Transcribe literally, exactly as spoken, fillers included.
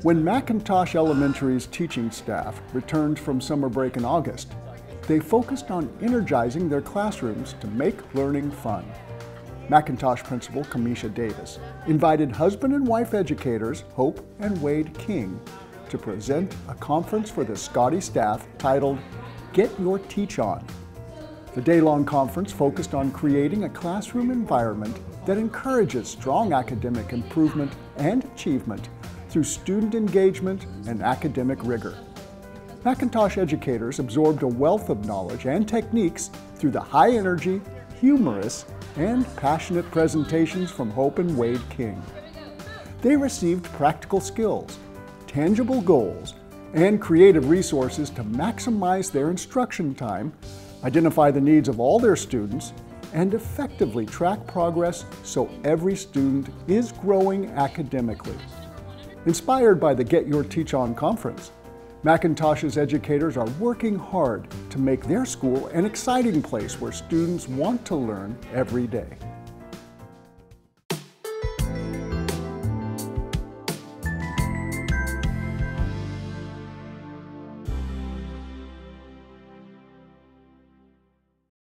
When McIntosh Elementary's teaching staff returned from summer break in August, they focused on energizing their classrooms to make learning fun. McIntosh Principal Kamisha Davis invited husband and wife educators Hope and Wade King to present a conference for the Scotty staff titled Get Your Teach On. The day-long conference focused on creating a classroom environment that encourages strong academic improvement and achievement through student engagement and academic rigor. McIntosh educators absorbed a wealth of knowledge and techniques through the high-energy, humorous, and passionate presentations from Hope and Wade King. They received practical skills, tangible goals, and creative resources to maximize their instruction time, identify the needs of all their students, and effectively track progress so every student is growing academically. Inspired by the Get Your Teach On conference, McIntosh's educators are working hard to make their school an exciting place where students want to learn every day.